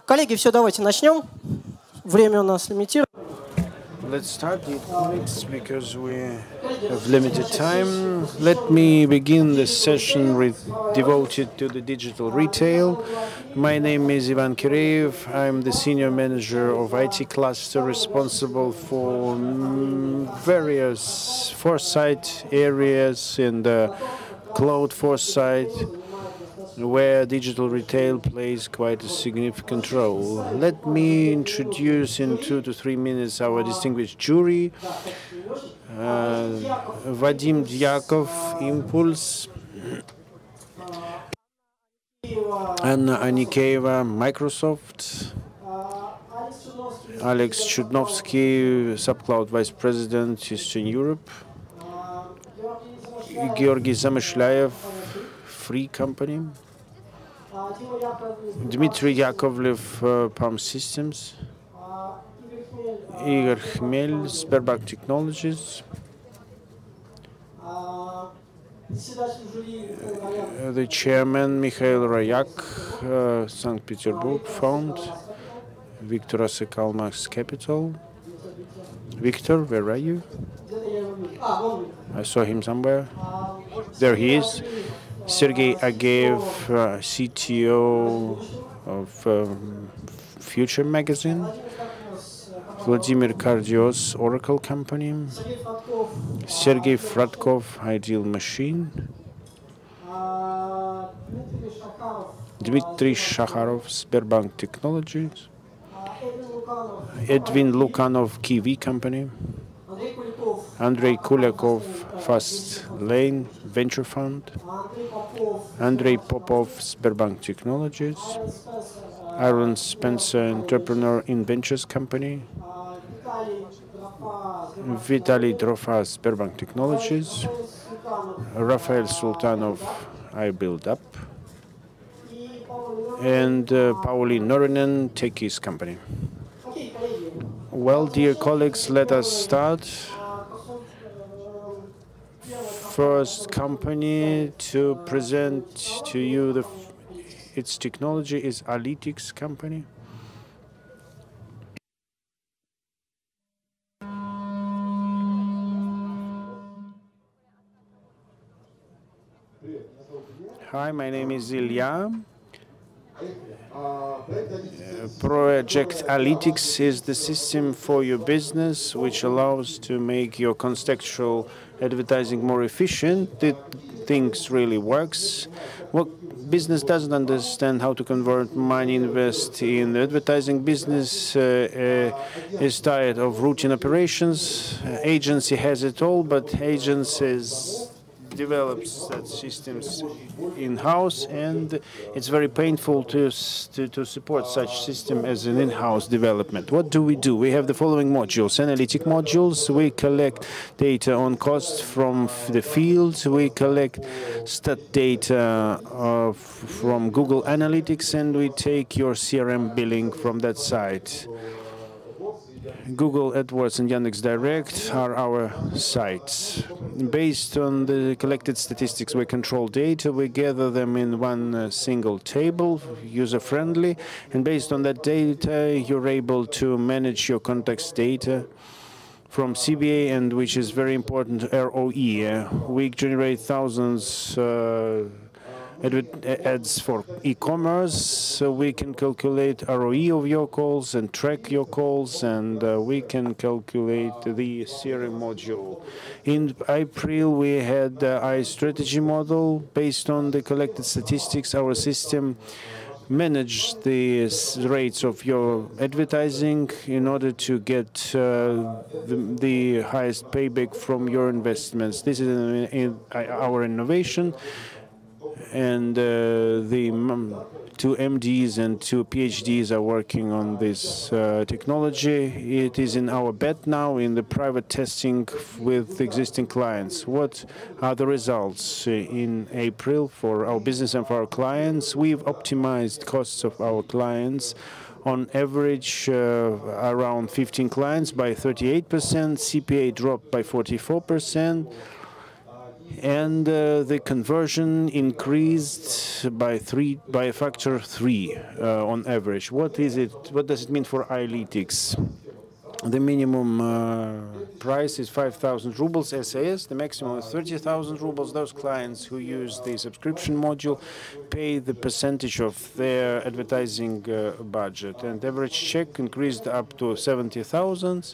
Коллеги, все, давайте начнем. Время у нас лимитировано. Let's start, dear colleagues, because we have limited time. Let me begin this session devoted to the digital retail. My name is Ivan Kireev. I'm the senior manager of IT cluster responsible for various foresight areas in the cloud foresight, where digital retail plays quite a significant role. Let me introduce in 2 to 3 minutes our distinguished jury. Vadim Dyakov, Impulse. Anna Anikeva, Microsoft. Alex Chudnovsky, Subcloud Vice President, Eastern Europe. Georgy Zamyshlyaev, Free Company. Dmitry Yakovlev, Palm Systems. Igor Khmel, Sberbank Technologies. The chairman, Mikhail Rayak, St. Petersburg Fund. Victor Asekal, Max Capital. Victor, where are you? I saw him somewhere. There he is. Sergey Ageev, CTO of Future Magazine. Vladimir Kardios, Oracle Company. Sergey Fratkov, Ideal Machine. Dmitry Shakharov, Sberbank Technologies. Edwin Lukanov, Kiwi Company. Andrei Kulyakov, Fast Lane Venture Fund. Andrei Popov, Sberbank Technologies. Aaron Spencer, Entrepreneur in Ventures Company. Vitaly Drofa, Sberbank Technologies. Rafael Sultanov, iBuildUp. And Pauline Norinen, Techies Company. Well, dear colleagues, let us start. First company to present to you its technology is Alytics Company. Hi, my name is Ilya. Project Alytics is the system for your business which allows to make your contextual advertising more efficient. The things really works. What business doesn't understand how to convert money invest in the advertising business is tired of routine operations. Agency has it all, but agencies develops that systems in-house, and it's very painful to support such system as an in-house development. What do? We have the following modules. Analytic modules. We collect data on costs from the field. We collect stat data from Google Analytics, and we take your CRM billing from that site. Google AdWords and Yandex Direct are our sites. Based on the collected statistics, we control data. We gather them in one single table, user-friendly. And based on that data, you're able to manage your context data from CBA, and which is very important, ROE. We generate thousands ads for e-commerce, so we can calculate ROE of your calls and track your calls, and we can calculate the CRM module. In April, we had the iStrategy model. Based on the collected statistics, our system managed the rates of your advertising in order to get the highest payback from your investments. This is our innovation. And the 2 MDs and 2 PhDs are working on this technology. It is in our beta now in the private testing with existing clients. What are the results? In April for our business and for our clients, we've optimized costs of our clients on average around 15 clients by 38%, CPA dropped by 44%. and the conversion increased by a factor 3 on average. What is it? What does it mean for iLeetics? The minimum price is 5,000 rubles SAS. The maximum is 30,000 rubles. Those clients who use the subscription module pay the percentage of their advertising budget. And average check increased up to 70,000.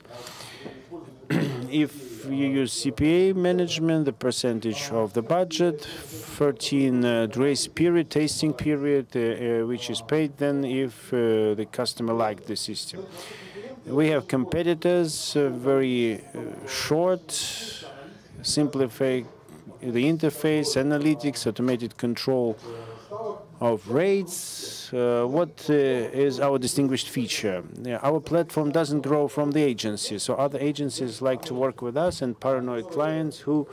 If you use CPA management, the percentage of the budget, 13 grace period, tasting period, which is paid then if the customer liked the system. We have competitors, very short, simplify the interface, analytics, automated control of rates. What is our distinguished feature? Our platform doesn't grow from the agency, so other agencies like to work with us and paranoid clients who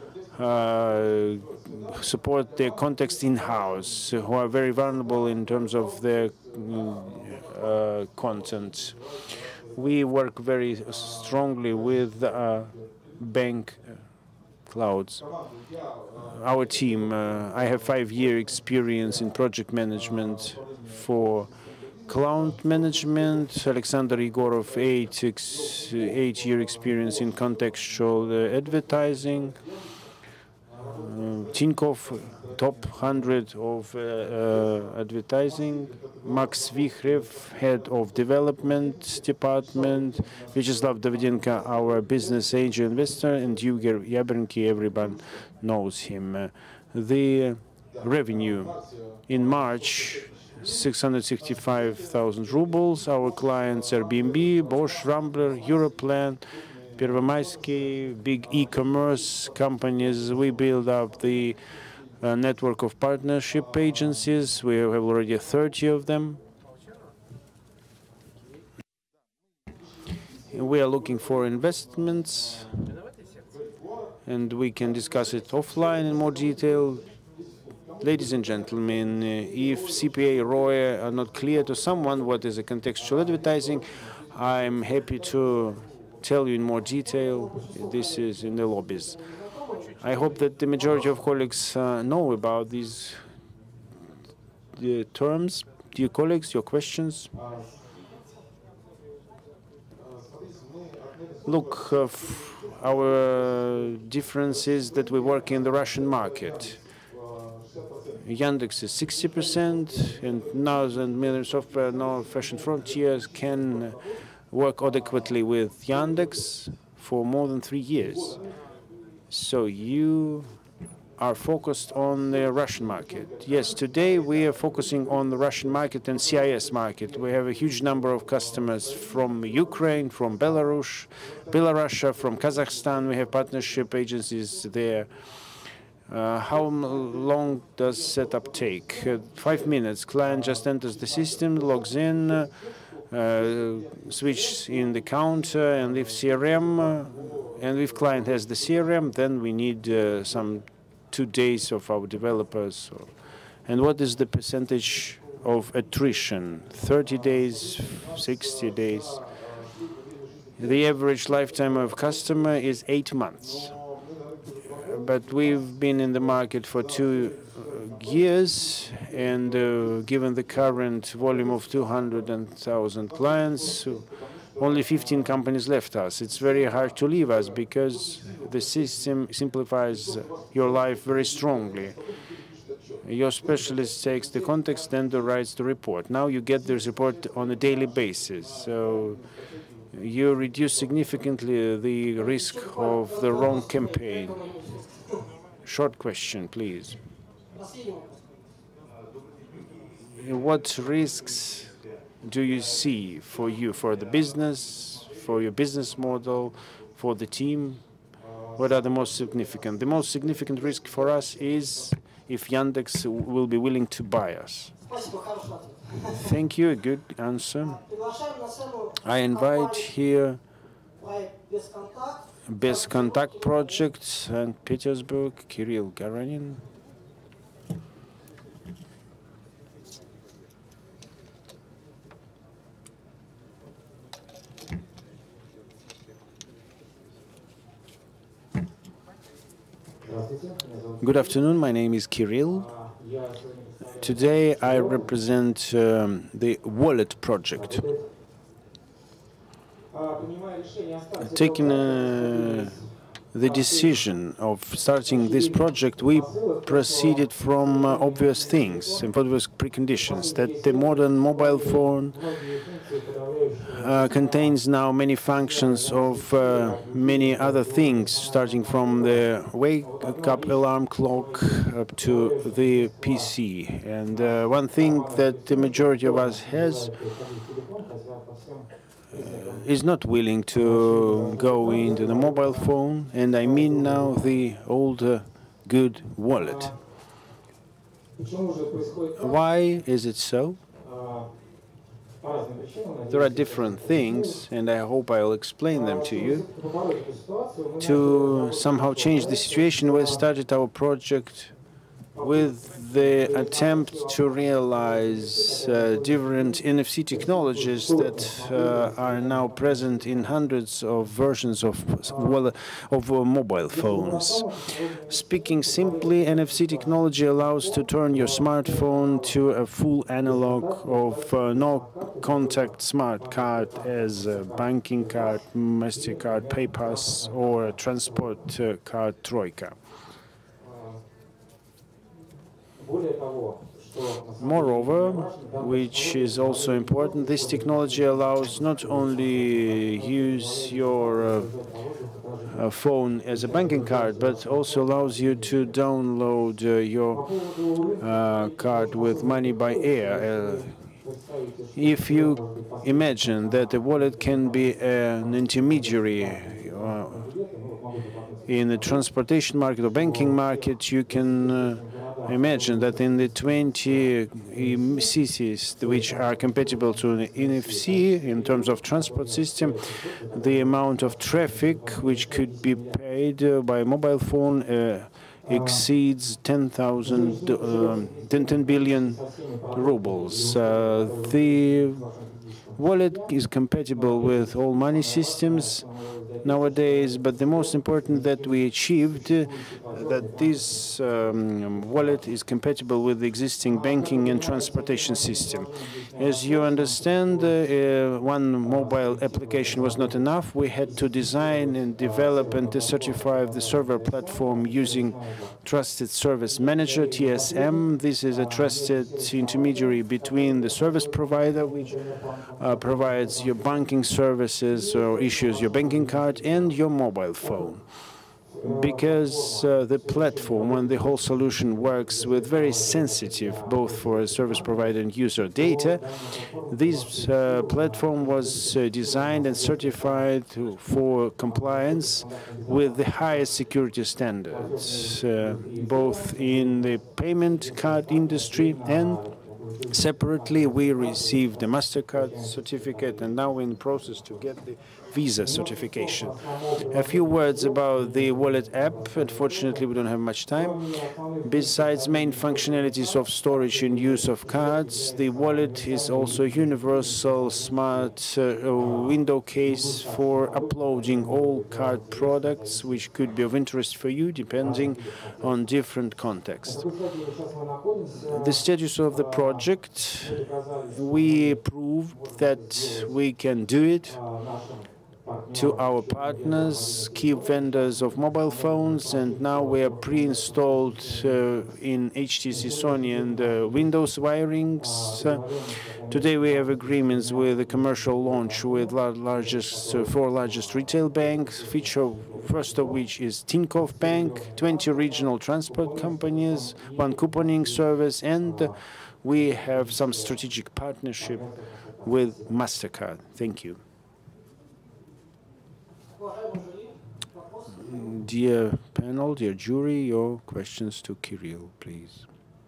support their context in-house, who are very vulnerable in terms of their content. We work very strongly with bank clouds. Our team, I have 5-year experience in project management for cloud management. Alexander Igorov, 8-year experience in contextual advertising. Tinkov, top 100 of advertising. Max Vikhrev, head of development department. Vyacheslav Davydenko, our business angel investor, and Yuger Yabrinki, everyone knows him. The revenue in March, 665,000 rubles. Our clients are Airbnb, Bosch, Rambler, Europlan, Pervomaisky, big e-commerce companies. We build up the network of partnership agencies. We have already 30 of them. We are looking for investments, and we can discuss it offline in more detail. Ladies and gentlemen, if CPA, ROI are not clear to someone what is a contextual advertising, I'm happy to tell you in more detail. This is in the lobbies. I hope that the majority of colleagues know about these terms. Dear colleagues, your questions? Look, our difference is that we work in the Russian market. Yandex is 60%, and now and Miller Software, now Fashion Frontiers can work adequately with Yandex for more than 3 years. So you are focused on the Russian market. Yes, today we are focusing on the Russian market and CIS market. We have a huge number of customers from Ukraine, from Belarus, from Kazakhstan. We have partnership agencies there. How long does setup take? 5 minutes. Client just enters the system, logs in, switch in the counter, and if CRM, and if client has the CRM, then we need some 2 days of our developers. And what is the percentage of attrition? 30 days, 60 days? The average lifetime of customer is 8 months. But we've been in the market for 2 years, and given the current volume of 200,000 clients, only 15 companies left us. It's very hard to leave us because the system simplifies your life very strongly. Your specialist takes the context and writes the report. Now you get this report on a daily basis. So you reduce significantly the risk of the wrong campaign. Short question, please. What risks do you see for you, for the business, for your business model, for the team? What are the most significant? The most significant risk for us is if Yandex will be willing to buy us. Thank you, a good answer. I invite here BesContact Project, St. Petersburg, Kirill Garanin. Good afternoon, my name is Kirill. Today I represent the Wallet project. Taking the decision of starting this project, we proceeded from obvious things and obvious preconditions, that the modern mobile phone contains now many functions of many other things, starting from the wake-up alarm clock up to the PC. And one thing that the majority of us has is not willing to go into the mobile phone, and I mean now the old good wallet. Why is it so? There are different things, and I hope I'll explain them to you. To somehow change the situation, we started our project with the attempt to realize different NFC technologies that are now present in hundreds of versions of mobile phones. Speaking simply, NFC technology allows to turn your smartphone to a full analog of no-contact smart card as a banking card, MasterCard, PayPass, or a transport card Troika. Moreover, which is also important, this technology allows not only use your phone as a banking card, but also allows you to download your card with money by air. If you imagine that a wallet can be an intermediary in the transportation market or banking market, you can imagine that in the 20 cities which are compatible to the NFC in terms of transport system, the amount of traffic which could be paid by mobile phone exceeds 10 billion rubles. The wallet is compatible with all money systems nowadays, but the most important that we achieved that this wallet is compatible with the existing banking and transportation system. As you understand, one mobile application was not enough. We had to design and develop and to certify the server platform using Trusted Service Manager, TSM. This is a trusted intermediary between the service provider, which provides your banking services or issues your banking card, and your mobile phone. Because the platform and the whole solution works with very sensitive, both for service provider and user data, this platform was designed and certified for compliance with the highest security standards, both in the payment card industry, and separately we received the MasterCard certificate, and now we're in the process to get the Visa certification. A few words about the wallet app. Unfortunately, we don't have much time. Besides main functionalities of storage and use of cards, the wallet is also a universal smart window case for uploading all card products, which could be of interest for you depending on different contexts. The status of the project, we proved that we can do it to our partners, key vendors of mobile phones, and now we are pre-installed in HTC, Sony, and Windows wirings. Today we have agreements with the commercial launch with four largest retail banks, first of which is Tinkoff Bank, 20 regional transport companies, one couponing service, and we have some strategic partnership with MasterCard. Thank you. Dear panel, dear jury, your questions to Kirill, please.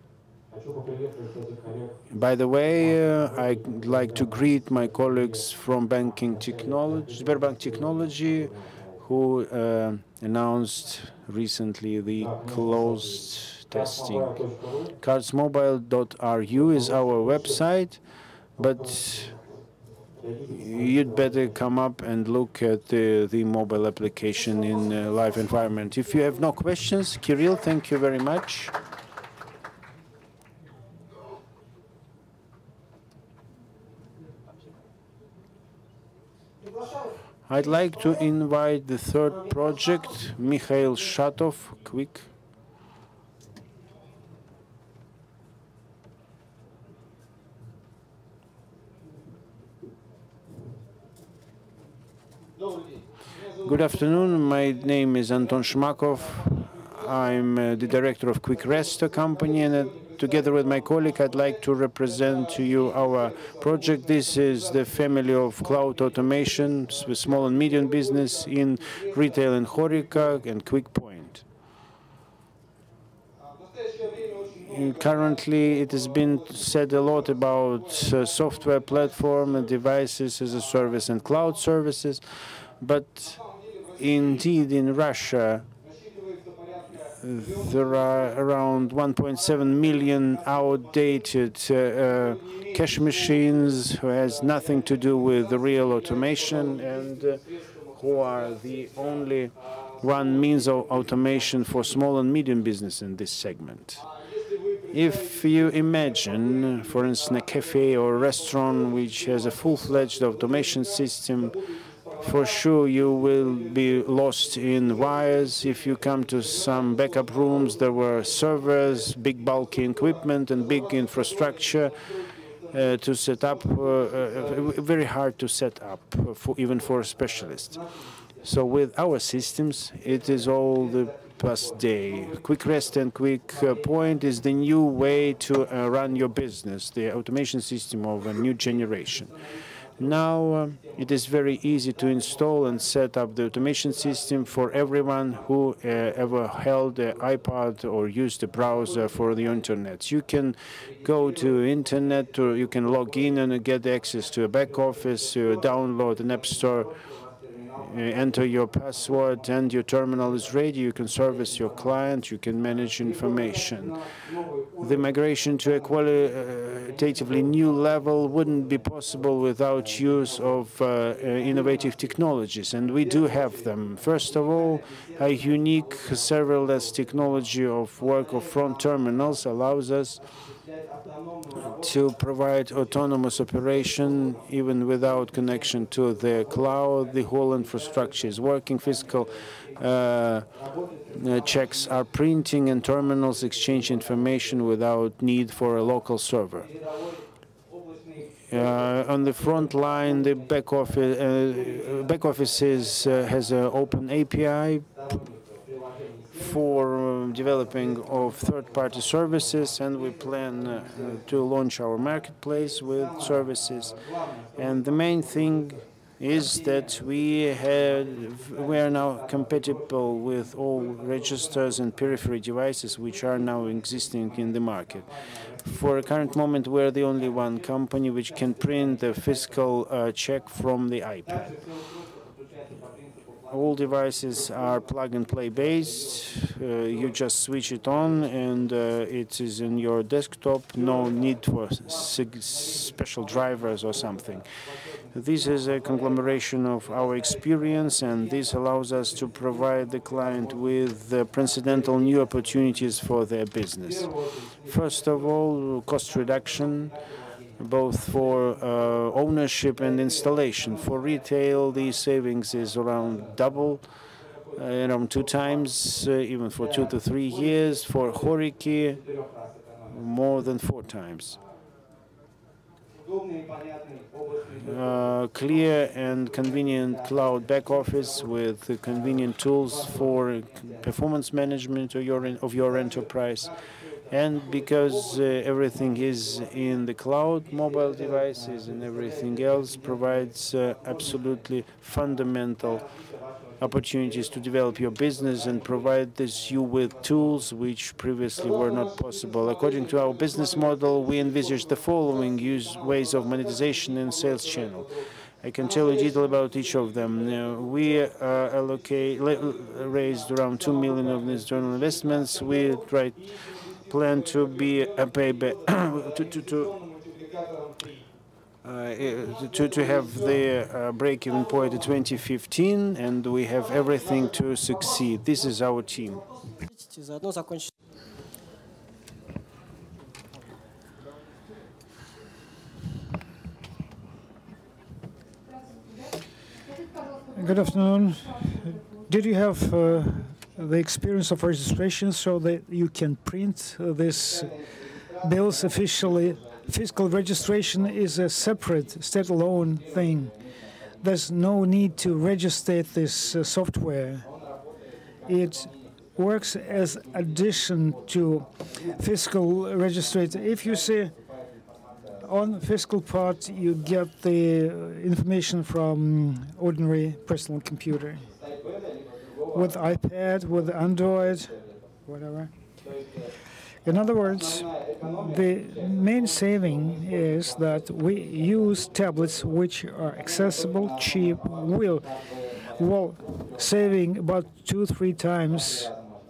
By the way, I'd like to greet my colleagues from Banking Technology, Sberbank Technology, who announced recently the closed testing. Cardsmobile.ru is our website, but you'd better come up and look at the mobile application in a live environment. If you have no questions, Kirill, thank you very much. I'd like to invite the third project, Mikhail Shatov, quick. Good afternoon. My name is Anton Shmakov. I'm the director of Quick Resto company, and together with my colleague, I'd like to represent to you our project. This is the family of cloud automation with small and medium business in retail in Horeca and QuickPoint. Currently, it has been said a lot about software platform and devices as a service and cloud services, but indeed in Russia, there are around 1.7 million outdated cash machines who has nothing to do with the real automation and who are the only one means of automation for small and medium business in this segment. If you imagine, for instance, a cafe or a restaurant which has a full-fledged automation system, for sure you will be lost in wires. If you come to some backup rooms, there were servers, big bulky equipment and big infrastructure to set up, very hard to set up, even for a specialist. So with our systems, it is all the past day. Quick Rest and QuickPoint is the new way to run your business, the automation system of a new generation. Now it is very easy to install and set up the automation system for everyone who ever held an iPad or used a browser for the internet. You can go to internet, or you can log in and get access to a back office, download an app store, enter your password, and your terminal is ready. You can service your client, you can manage information. The migration to a qualitatively new level wouldn't be possible without use of innovative technologies, and we do have them. First of all, a unique serverless technology of work of front terminals allows us to provide autonomous operation even without connection to the cloud. The whole infrastructure is working. Physical checks are printing, and terminals exchange information without need for a local server. On the front line, the back office has an open API for developing of third-party services, and we plan to launch our marketplace with services. And the main thing is that we are now compatible with all registers and periphery devices which are now existing in the market. For a current moment, we're the only one company which can print the physical check from the iPad. All devices are plug-and-play based. You just switch it on, and it is in your desktop. No need for special drivers or something. This is a conglomeration of our experience, and this allows us to provide the client with precedental new opportunities for their business. First of all, cost reduction, both for ownership and installation. For retail, the savings is around double, around 2 times, even for 2 to 3 years. For Horeca, more than 4 times. Clear and convenient cloud back office with convenient tools for performance management of your enterprise. And because everything is in the cloud, mobile devices and everything else provides absolutely fundamental opportunities to develop your business and provide you with tools which previously were not possible. According to our business model, we envisage the following ways of monetization and sales channel. I can tell you detail about each of them. We raised around 2 million of external investments. We plan to be a payback to have the break-even point in 2015, and we have everything to succeed. This is our team. Заодно закончить. Good afternoon. Did you have the experience of registration so that you can print this bills officially? Fiscal registration is a separate, standalone thing. There's no need to register this software. It works as addition to fiscal registration. If you see on the fiscal part, you get the information from ordinary personal computer. With iPad, with Android, whatever. In other words, the main saving is that we use tablets which are accessible, cheap, while saving about 2-3 times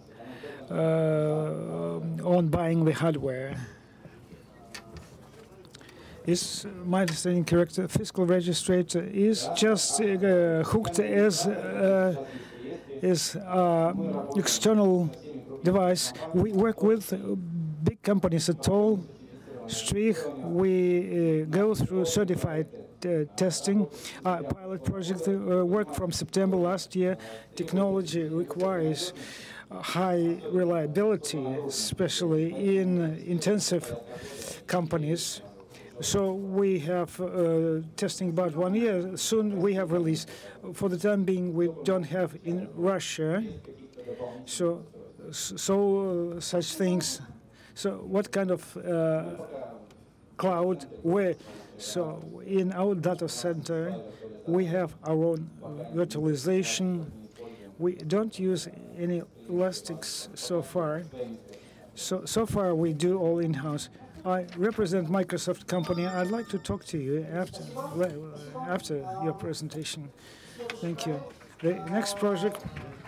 on buying the hardware. Is my understanding correct? Fiscal registrator is just hooked as external device. We work with big companies at all. Strich, we go through certified testing. Pilot project work from September last year. Technology requires high reliability, especially in intensive companies. So we have testing about 1 year. Soon we have release. For the time being, we don't have in Russia. So such things. So what kind of cloud? Where? So in our data center, we have our own virtualization. We don't use any elastics so far. So far we do all in-house. I represent Microsoft company. I'd like to talk to you after your presentation. Thank you. The next project.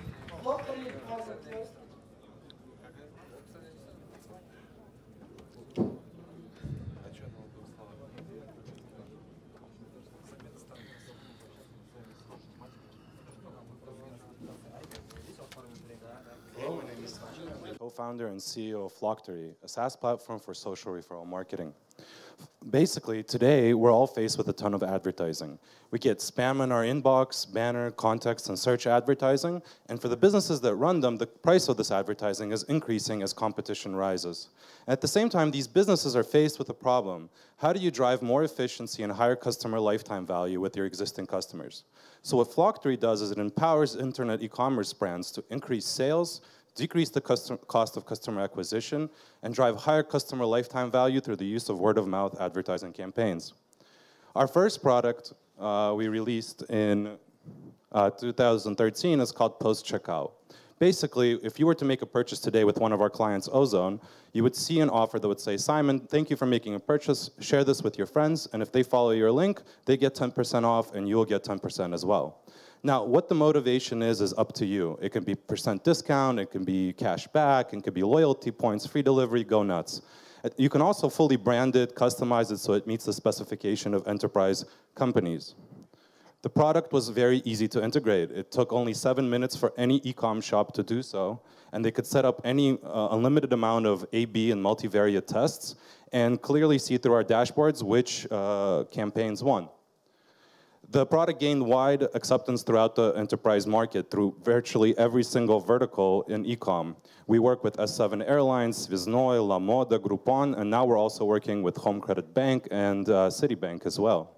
Co-founder and CEO of Flocktory, a SaaS platform for social referral marketing. Basically, today, we're all faced with a ton of advertising. We get spam in our inbox, banner, context, and search advertising, and for the businesses that run them, the price of this advertising is increasing as competition rises. At the same time, these businesses are faced with a problem. How do you drive more efficiency and higher customer lifetime value with your existing customers? So what Flocktory does is it empowers internet e-commerce brands to increase sales, decrease the cost of customer acquisition, and drive higher customer lifetime value through the use of word-of-mouth advertising campaigns. Our first product we released in 2013 is called Post-Checkout. Basically, if you were to make a purchase today with one of our clients, Ozone, you would see an offer that would say, Simon, thank you for making a purchase, share this with your friends, and if they follow your link, they get 10% off and you'll get 10% as well. Now, what the motivation is up to you. It can be % discount, it can be cash back, it can be loyalty points, free delivery, go nuts. You can also fully brand it, customize it so it meets the specification of enterprise companies. The product was very easy to integrate. It took only 7 minutes for any e-com shop to do so, and they could set up any unlimited amount of A/B and multivariate tests and clearly see through our dashboards which campaigns won. The product gained wide acceptance throughout the enterprise market through virtually every single vertical in e-com. We work with S7 Airlines, Sviznoy, La Moda, Groupon, and now we're also working with Home Credit Bank and Citibank as well.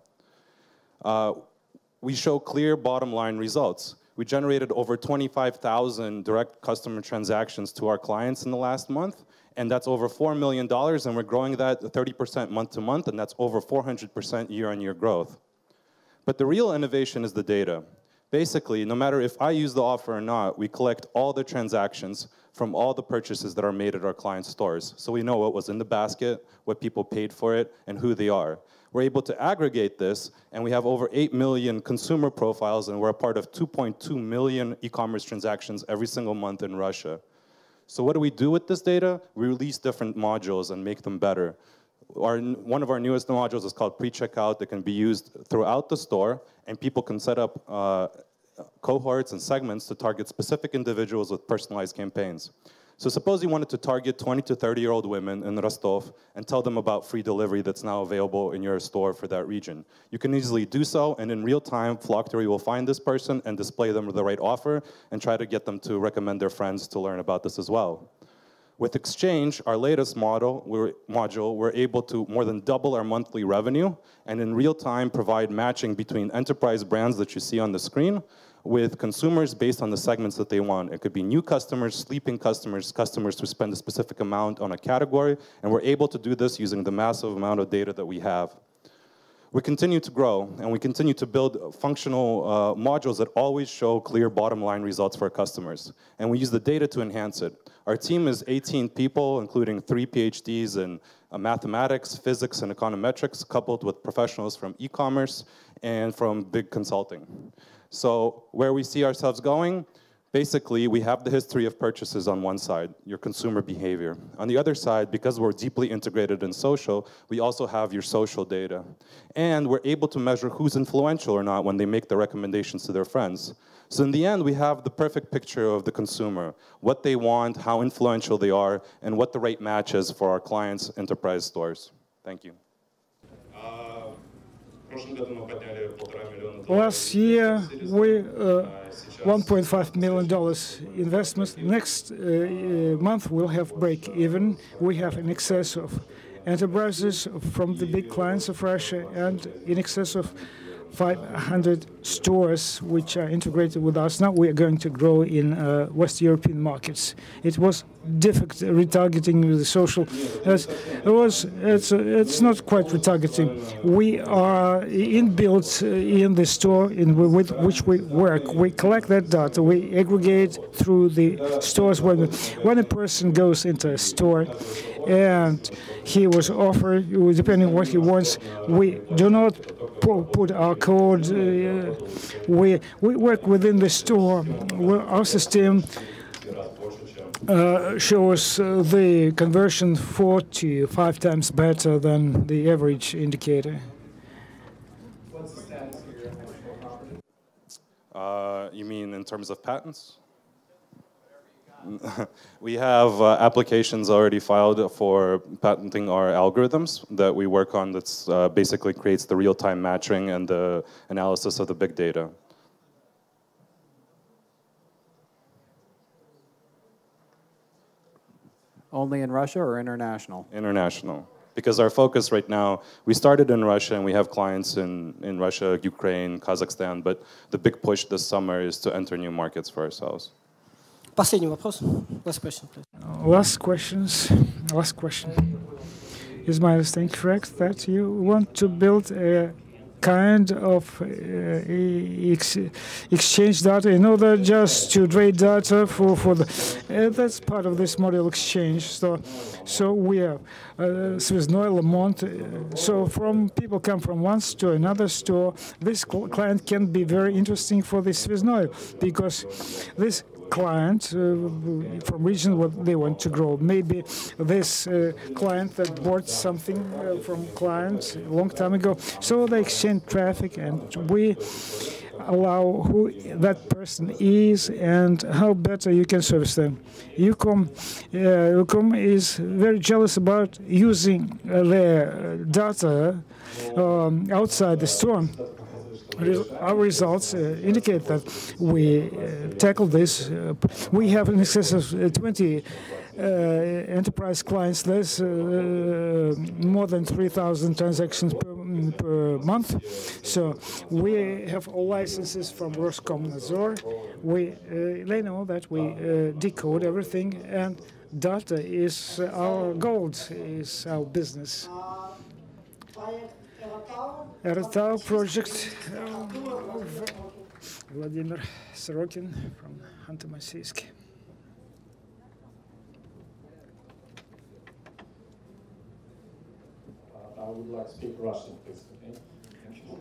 We show clear bottom line results. We generated over 25,000 direct customer transactions to our clients in the last month, and that's over $4 million, and we're growing that 30% month to month, and that's over 400% year-on-year growth. But the real innovation is the data. Basically, no matter if I use the offer or not, we collect all the transactions from all the purchases that are made at our clients' stores. So we know what was in the basket, what people paid for it, and who they are. We're able to aggregate this, and we have over 8 million consumer profiles, and we're a part of 2.2 million e-commerce transactions every single month in Russia. So what do we do with this data? We release different modules and make them better. One of our newest modules is called pre-checkout. That can be used throughout the store, and people can set up cohorts and segments to target specific individuals with personalized campaigns. So suppose you wanted to target 20 to 30-year-old women in Rostov and tell them about free delivery that's now available in your store for that region. You can easily do so, and in real time, Flocktory will find this person and display them with the right offer and try to get them to recommend their friends to learn about this as well. With Exchange, our latest module, we're able to more than double our monthly revenue and in real time provide matching between enterprise brands that you see on the screen with consumers based on the segments that they want. It could be new customers, sleeping customers, customers who spend a specific amount on a category, and we're able to do this using the massive amount of data that we have. We continue to grow, and we continue to build functional modules that always show clear bottom line results for our customers. And we use the data to enhance it. Our team is 18 people, including 3 PhDs in mathematics, physics, and econometrics, coupled with professionals from e-commerce and from big consulting. So where we see ourselves going, basically, we have the history of purchases on one side, your consumer behavior. On the other side, because we're deeply integrated in social, we also have your social data. And we're able to measure who's influential or not when they make the recommendations to their friends. So in the end, we have the perfect picture of the consumer, what they want, how influential they are, and what the right match is for our clients' enterprise stores. Thank you. Last year, we $1.5 million investments. Next month, we'll have break even. We have in excess of enterprises from the big clients of Russia and in excess of 500 stores which are integrated with us. Now we are going to grow in West European markets. It was difficult retargeting the social. It's not quite retargeting. We are inbuilt in the store with which we work. We collect that data. We aggregate through the stores. When a person goes into a store and he was offered, depending on what he wants, we do not put our code. We work within the store. Our system shows the conversion 4 to 5 times better than the average indicator. You mean in terms of patents? We have applications already filed for patenting our algorithms that we work on that's basically creates the real-time matching and the analysis of the big data. Only in Russia or international? International. Because our focus right now, we started in Russia and we have clients in Russia, Ukraine, Kazakhstan, but the big push this summer is to enter new markets for ourselves. Последний вопрос. Last question, please. Last questions. Last question. Is my understanding correct that you want to build a kind of exchange data in order just to trade data for the that's part of this model exchange. So we have Swissnoil, Lamont. So from people come from one store to another store. This client can be very interesting for the Swissnoil because this client from region what they want to grow. Maybe this client that bought something from client a long time ago. So they exchange traffic and we allow who that person is and how better you can service them. Ucom is very jealous about using their data outside the store. Our results indicate that we tackle this. We have in excess of 20 enterprise clients. There's more than 3,000 transactions per month. So we have all licenses from Roskomnadzor. They know that we decode everything, and data is our gold, is our business. Eratau project. Vladimir Sorokin from Khanty-Mansiysk. I would like to speak Russian, please. Okay? Thank you.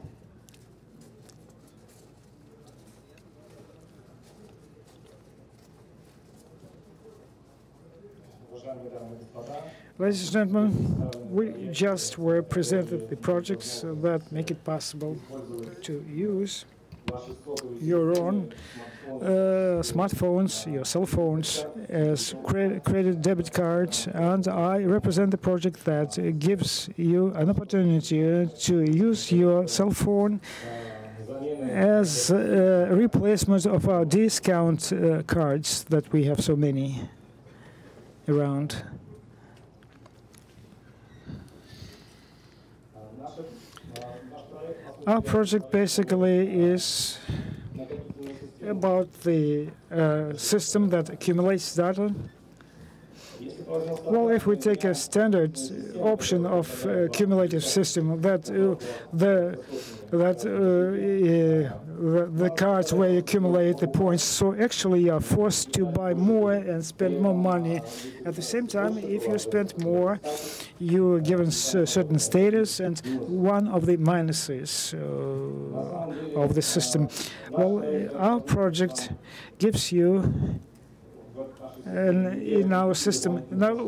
Ladies and gentlemen, we just were presented the projects that make it possible to use your own smartphones, your cell phones as credit debit cards, and I represent the project that gives you an opportunity to use your cell phone as a replacement of our discount cards that we have so many around. Our project basically is about the system that accumulates data. Well, if we take a standard option of cumulative system, that the cards where you accumulate the points, so actually you are forced to buy more and spend more money. At the same time, if you spend more, you are given certain status, and one of the minuses of the system. Well, our project gives you in our system,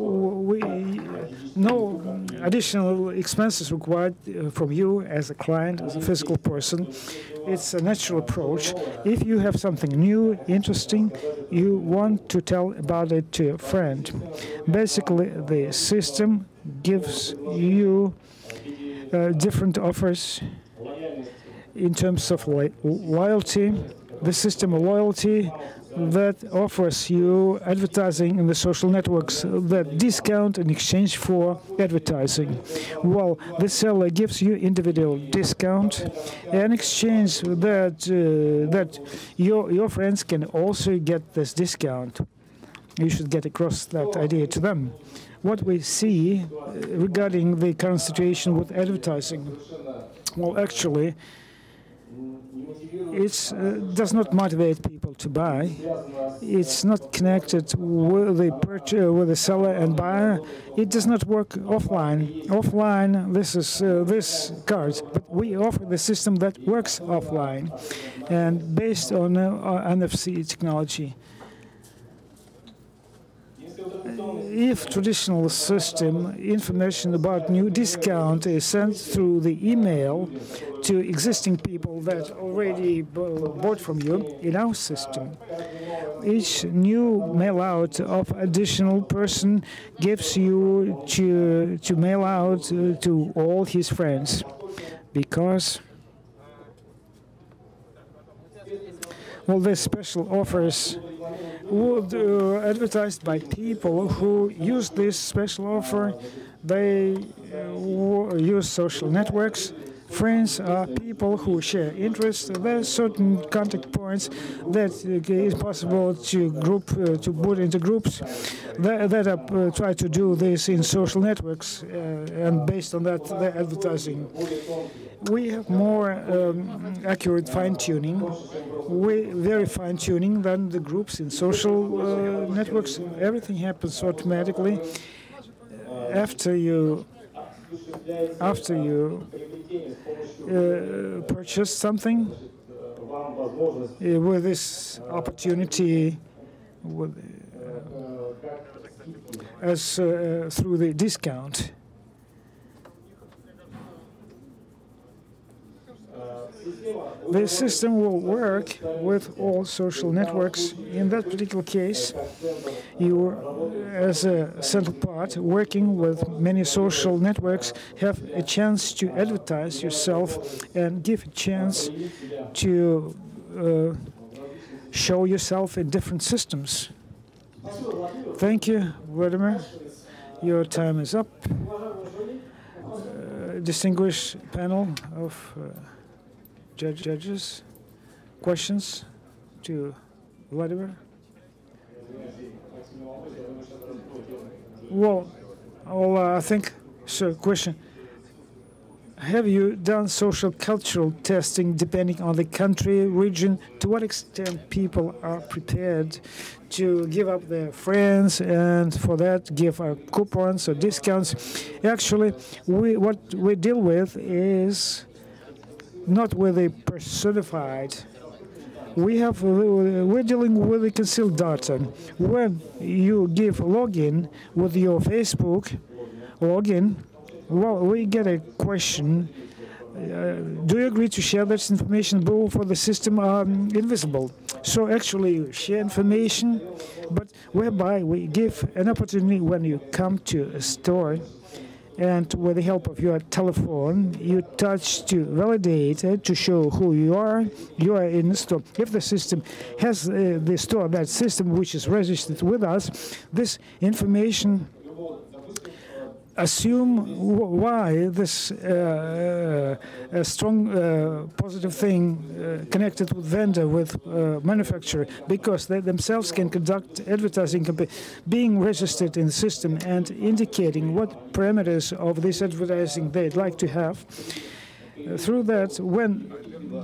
no additional expenses required from you as a client, as a physical person. It's a natural approach. If you have something new, interesting, you want to tell about it to a friend. Basically, the system gives you different offers in terms of loyalty. The system of loyalty that offers you advertising in the social networks that discount in exchange for advertising. Well, the seller gives you individual discount in exchange that your friends can also get this discount. You should get across that idea to them. What we see regarding the current situation with advertising, well, actually, it does not motivate people to buy. It's not connected with the seller and buyer. It does not work offline. Offline, this is this card, but we offer the system that works offline and based on NFC technology. If traditional system information about new discount is sent through the email to existing people that already bought from you, in our system, each new mail out of additional person gives you to mail out to all his friends, because well, the special offers would advertised by people who use this special offer. They use social networks. Friends are people who share interests. There are certain contact points that is possible to put into groups that try to do this in social networks, and based on that, they're advertising. We have more accurate fine-tuning, very fine-tuning than the groups in social networks. Everything happens automatically after you purchase something with this opportunity as through the discount. The system will work with all social networks. In that particular case, you, as a central part, working with many social networks, have a chance to advertise yourself and give a chance to show yourself in different systems. Thank you, Vladimir. Your time is up. Distinguished panel of judges, questions to Vladimir? Well, I think, sir, question. Have you done social cultural testing depending on the country, region? To what extent people are prepared to give up their friends and for that give coupons or discounts? Actually, what we deal with is not with a personified we're dealing with the concealed data. When you give login with your Facebook login, well, we get a question. Do you agree to share this information? Both for the system are invisible. So actually, you share information, but whereby we give an opportunity when you come to a store, and with the help of your telephone, you touch to validate it, to show who you are in the store. If the system has the store, that system which is registered with us, this information assume why this strong positive thing connected with vendor, with manufacturer, because they themselves can conduct advertising campaign, being registered in the system and indicating what parameters of this advertising they'd like to have. Through that, when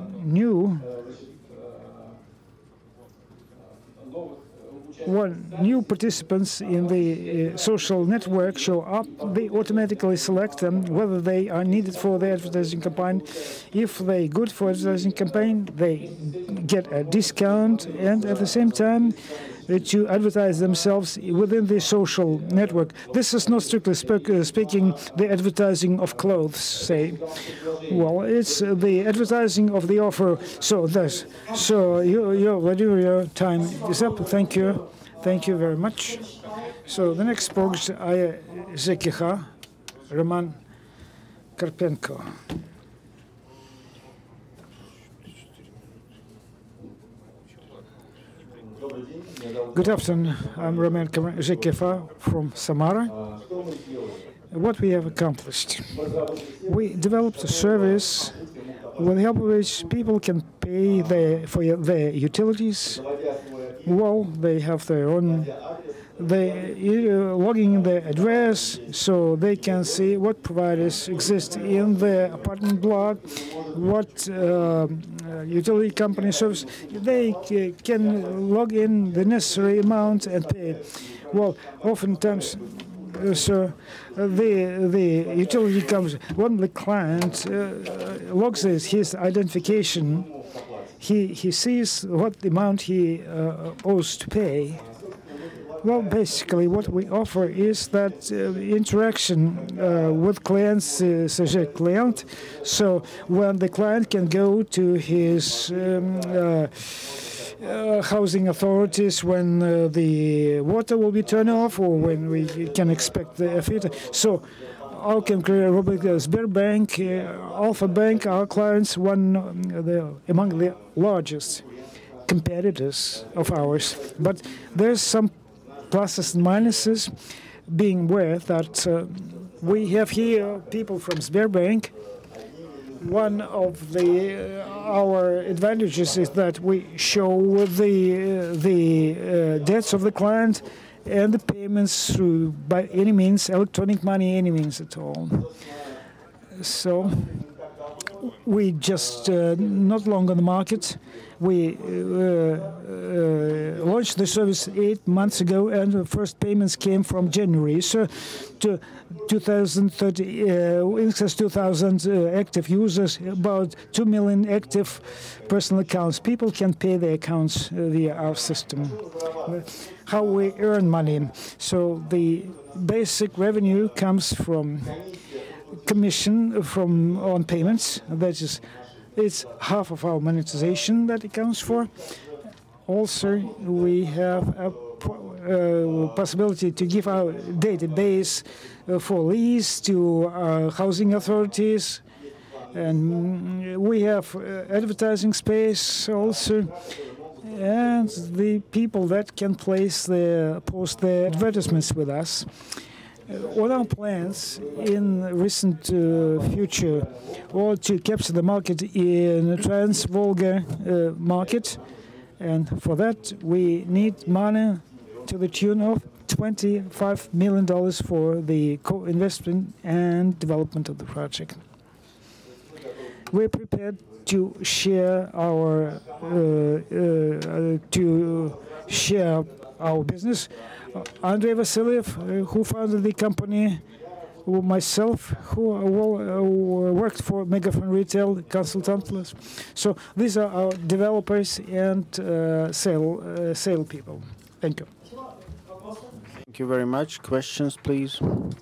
new participants in the social network show up, they automatically select them whether they are needed for the advertising campaign. If they're good for advertising campaign, they get a discount, and at the same time to advertise themselves within the social network. This is not strictly speaking the advertising of clothes, say. Well, it's the advertising of the offer. So your time is up. Thank you. Thank you very much. So the next spokesman, ЖКХ, Roman Karpenko. Good afternoon. I'm Roman Karpenko from Samara. What we have accomplished. We developed a service with the help of which people can pay for their utilities. Well, they have their own, logging in their address, so they can see what providers exist in their apartment block, what utility company service. They can log in the necessary amount and pay. Well, oftentimes, so the utility company, when the client logs his identification, he sees what amount he owes to pay. Well, basically, what we offer is that interaction with clients, client. So when the client can go to his housing authorities when the water will be turned off, or when we can expect the fit. So our Sberbank, Alpha Bank, our clients, among the largest competitors of ours. But there's some pluses and minuses, being aware that we have here people from Sberbank. One of our advantages is that we show the debts of the client and the payments through, by any means, electronic money, any means at all. So we just not long on the market. We launched the service 8 months ago, and the first payments came from January. So to 2,030, in excess 2,000 active users, about 2 million active personal accounts. People can pay their accounts via our system. How we earn money. So the basic revenue comes from commission on payments. That is, it's half of our monetization that it counts for. Also, we have a possibility to give our database for lease to housing authorities, and we have advertising space also, and the people that can post their advertisements with us. All our plans in recent future are to capture the market in the Trans-Volga market, and for that we need money to the tune of $25 million for the co-investment and development of the project. We're prepared to share our business. Andrei Vasilyev, who founded the company, myself, who worked for Megaphone Retail consultant. So these are our developers and sale people. Thank you. Thank you very much. Questions, please.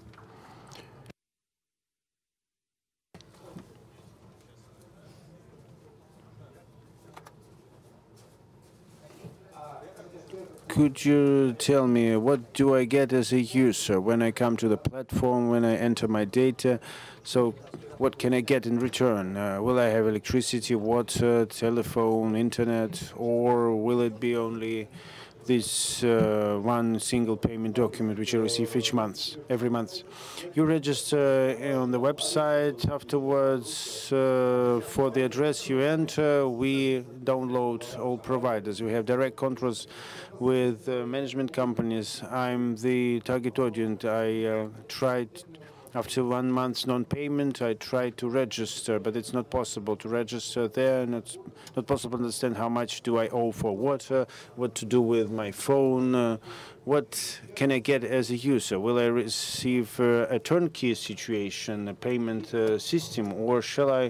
Could you tell me what do I get as a user when I come to the platform, when I enter my data? So what can I get in return? Will I have electricity, water, telephone, internet, or will it be only this one single payment document which I receive every month? You register on the website. Afterwards, for the address you enter, we download all providers. We have direct contracts with management companies. I'm the target audience. I tried, after 1 month's non-payment, I tried to register, but it's not possible to register there, and it's not possible to understand how much do I owe for water, what to do with my phone, what can I get as a user? Will I receive a turnkey situation, a payment system, or shall I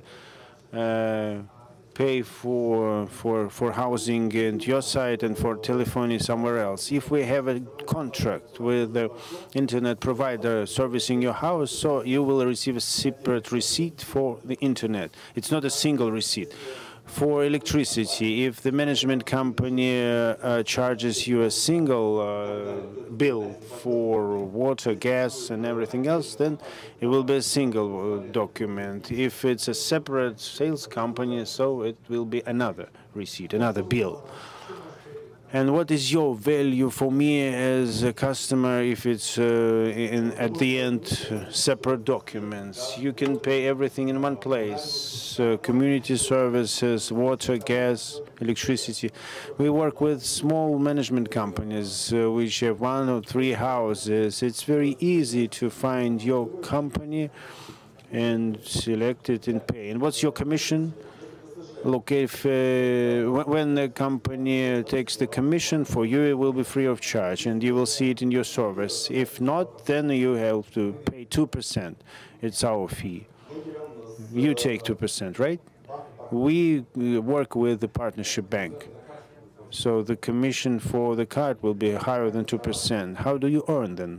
pay for housing and your site and for telephony somewhere else? If we have a contract with the internet provider servicing your house, so you will receive a separate receipt for the internet. It's not a single receipt. For electricity, if the management company charges you a single bill for water, gas, and everything else, then it will be a single document. If it's a separate sales company, so it will be another receipt, another bill. And what is your value for me as a customer if it's at the end separate documents? You can pay everything in one place, community services, water, gas, electricity. We work with small management companies which have 1 or 3 houses. It's very easy to find your company and select it and pay. And what's your commission? Look, if when the company takes the commission for you, it will be free of charge, and you will see it in your service. If not, then you have to pay 2%. It's our fee. You take 2%, right? We work with the partnership bank, so the commission for the card will be higher than 2%. How do you earn then?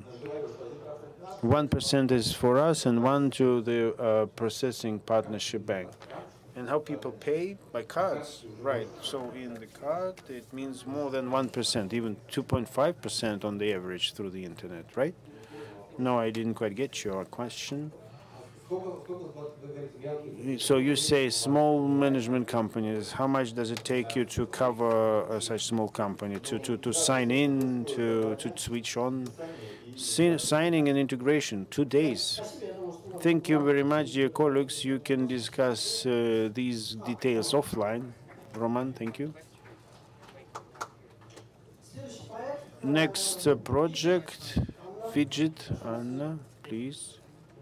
1% is for us, and 1% to the processing partnership bank. And how people pay? By cards, right. So in the card, it means more than 1%, even 2.5% on the average through the internet, right? No, I didn't quite get your question. So you say small management companies, how much does it take you to cover such small company, to sign in, to switch on? Signing and integration, 2 days. Thank you very much, dear colleagues. You can discuss these details offline. Roman, thank you. Next project, Fidget. Anna, please.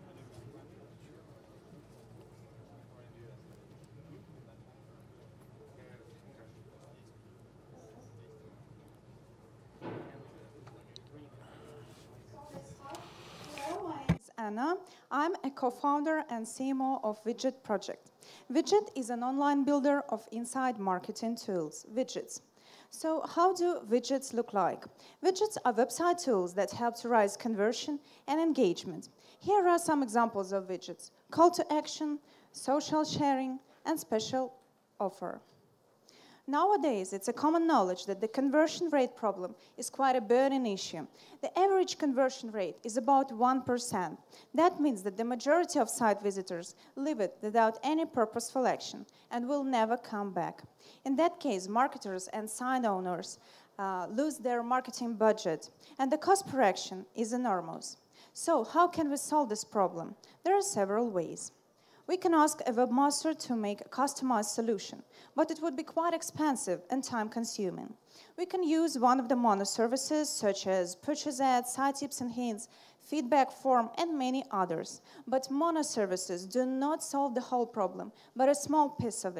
Anna. I'm a co-founder and CMO of Widget Project. Widget is an online builder of inside marketing tools, widgets. So how do widgets look like? Widgets are website tools that help to raise conversion and engagement. Here are some examples of widgets: call to action, social sharing, and special offer. Nowadays, it's a common knowledge that the conversion rate problem is quite a burning issue. The average conversion rate is about 1%. That means that the majority of site visitors leave it without any purposeful action and will never come back. In that case, marketers and site owners lose their marketing budget, and the cost per action is enormous. So how can we solve this problem? There are several ways. We can ask a webmaster to make a customized solution, but it would be quite expensive and time-consuming. We can use one of the mono services, such as purchase ads, site tips and hints, feedback form, and many others. But mono services do not solve the whole problem, but a small piece of it.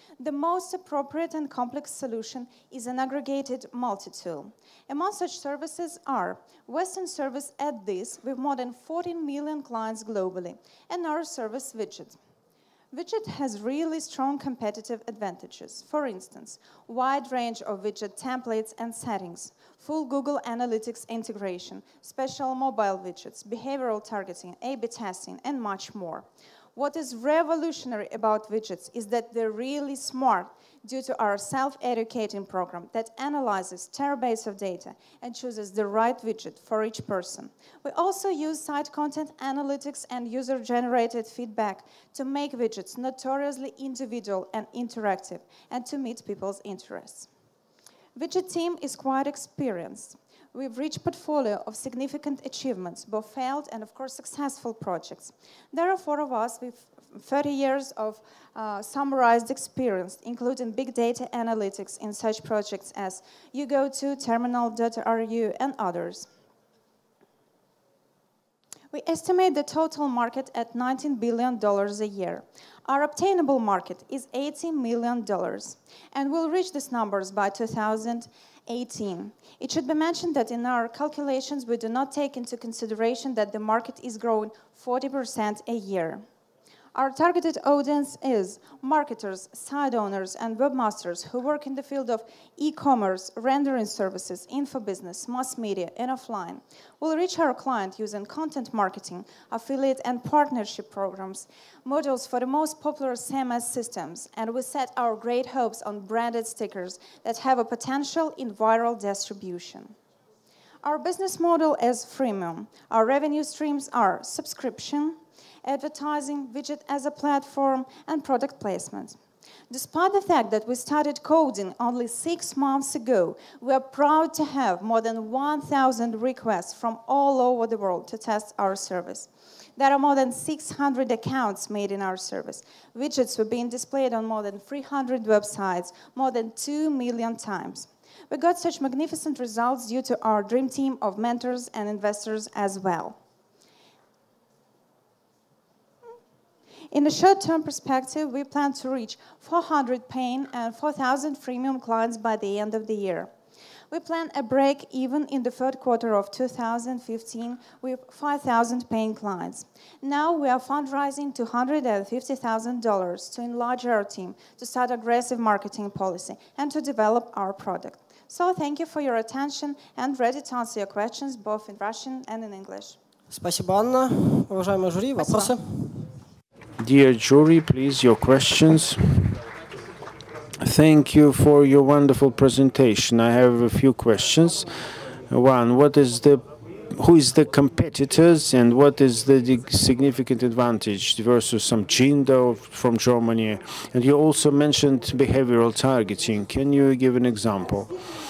The most appropriate and complex solution is an aggregated multi-tool. Among such services are Western service AddThis with more than 14 million clients globally, and our service Widget. Widget has really strong competitive advantages. For instance, wide range of widget templates and settings, full Google Analytics integration, special mobile widgets, behavioral targeting, A/B testing, and much more. What is revolutionary about widgets is that they're really smart due to our self-educating program that analyzes terabytes of data and chooses the right widget for each person. We also use site content analytics and user-generated feedback to make widgets notoriously individual and interactive and to meet people's interests. Widget team is quite experienced. We've reached portfolio of significant achievements, both failed and, of course, successful projects. There are 4 of us with 30 years of summarized experience, including big data analytics in such projects as YouGo2, Terminal.ru, and others. We estimate the total market at $19 billion a year. Our obtainable market is $80 million, and we'll reach these numbers by 2018. It should be mentioned that in our calculations, we do not take into consideration that the market is growing 40% a year. Our targeted audience is marketers, site owners, and webmasters who work in the field of e-commerce, rendering services, infobusiness, mass media, and offline. We'll reach our client using content marketing, affiliate and partnership programs, modules for the most popular CMS systems, and we set our great hopes on branded stickers that have a potential in viral distribution. Our business model is freemium. Our revenue streams are subscription, advertising, widget as a platform, and product placement. Despite the fact that we started coding only 6 months ago, we are proud to have more than 1,000 requests from all over the world to test our service. There are more than 600 accounts made in our service. Widgets were being displayed on more than 300 websites, more than 2 million times. We got such magnificent results due to our dream team of mentors and investors as well. In the short-term perspective, we plan to reach 400 paying and 4,000 freemium clients by the end of the year. We plan a break even in the third quarter of 2015 with 5,000 paying clients. Now we are fundraising $250,000 to enlarge our team, to start aggressive marketing policy, and to develop our product. So thank you for your attention and ready to answer your questions both in Russian and in English. Спасибо, Анна. Уважаемое жюри, вопросы? Dear jury, please, your questions. Thank you for your wonderful presentation. I have a few questions. One, who is the competitors and what is the significant advantage versus some Jindo from Germany? And you also mentioned behavioral targeting. Can you give an example?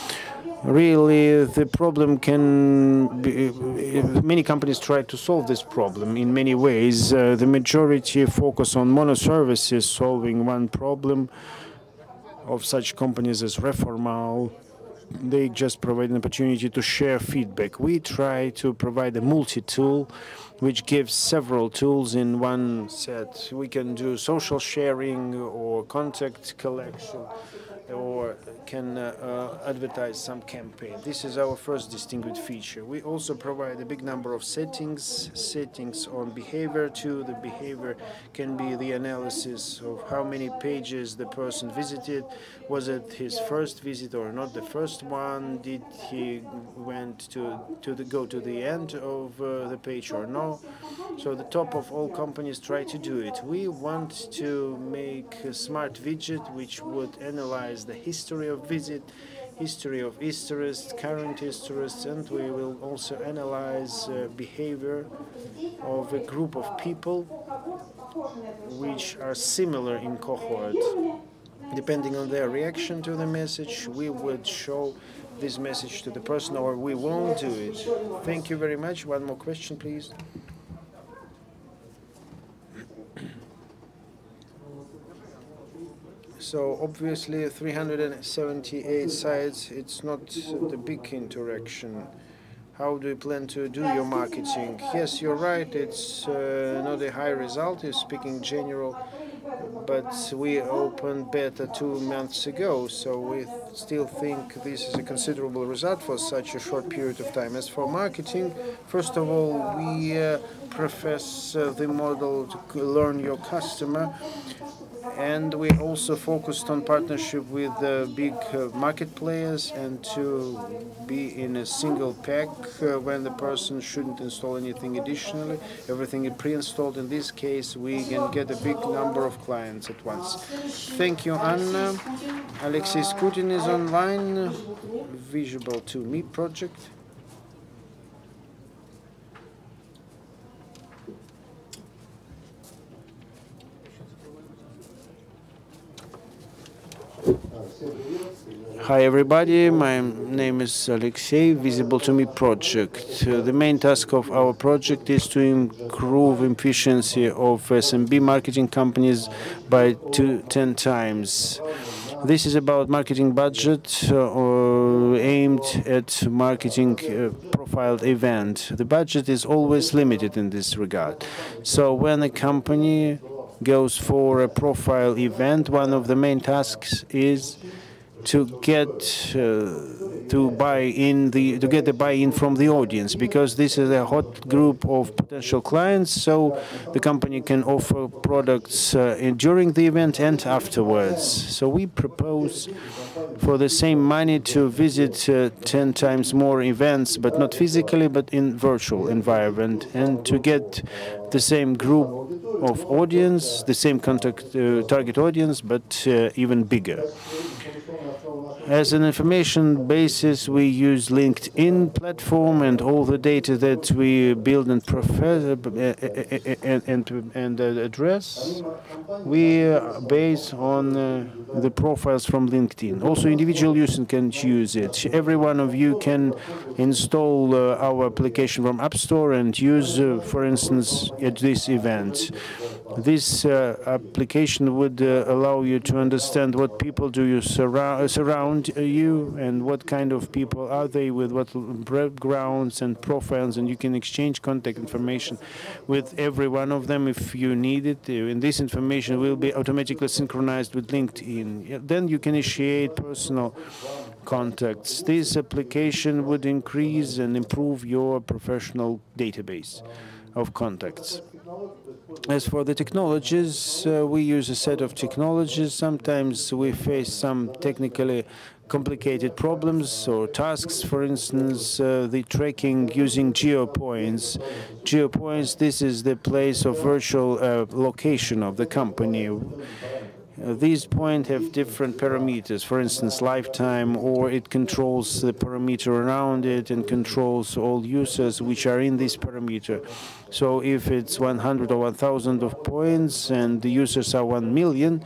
Really, the problem can be, many companies try to solve this problem in many ways. The majority focus on monoservices, solving one problem of such companies as Reformal. They just provide an opportunity to share feedback. We try to provide a multi-tool which gives several tools in one set. We can do social sharing or contact collection, or can advertise some campaign. This is our first distinguished feature. We also provide a big number of settings on behavior too. The behavior can be the analysis of how many pages the person visited. Was it his first visit or not the first one? Did he went go to the end of the page or no? So the top of all companies try to do it. We want to make a smart widget which would analyze the history of visit, history of historists, current historists, and we will also analyze behavior of a group of people which are similar in cohort. Depending on their reaction to the message, we would show this message to the person or we won't do it. Thank you very much. One more question, please. So obviously 378 sites, it's not the big interaction. How do you plan to do your marketing? Yes, you're right, it's not a high result, you're speaking general. but we opened beta 2 months ago, so we still think this is a considerable result for such a short period of time. As for marketing, first of all, we profess the model to learn your customer, and we also focused on partnership with big market players and to be in a single pack when the person shouldn't install anything additionally. Everything is pre-installed. In this case, we can get a big number of clients at once. Thank you, Anna. Alexei Skutin is online. Visible to Me project. Hi everybody, my name is Alexei, Visible to Me project. The main task of our project is to improve efficiency of SMB marketing companies by 10 times. This is about marketing budget aimed at marketing profiled event. The budget is always limited in this regard. So when a company goes for a profile event, one of the main tasks is to get to get the buy-in from the audience, because this is a hot group of potential clients, so the company can offer products during the event and afterwards. So we propose for the same money to visit 10 times more events, but not physically, but in virtual environment, and to get the same group of audience, the same target audience, but even bigger. As an information basis, we use LinkedIn platform and all the data that we build and address. We base on the profiles from LinkedIn. Also, individual users can use it. Every one of you can install our application from App Store and use, for instance, at this event. This application would allow you to understand what people do you surround you and what kind of people are they, with what backgrounds and profiles, and you can exchange contact information with every one of them if you need it. And this information will be automatically synchronized with LinkedIn. Then you can initiate personal contacts. This application would increase and improve your professional database of contacts. As for the technologies, we use a set of technologies. Sometimes we face some technically complicated problems or tasks. For instance, the tracking using GeoPoints. GeoPoints, this is the place of virtual location of the company. These points have different parameters, for instance, lifetime, or it controls the parameter around it and controls all users which are in this parameter. So if it's 100 or 1,000 of points and the users are 1 million,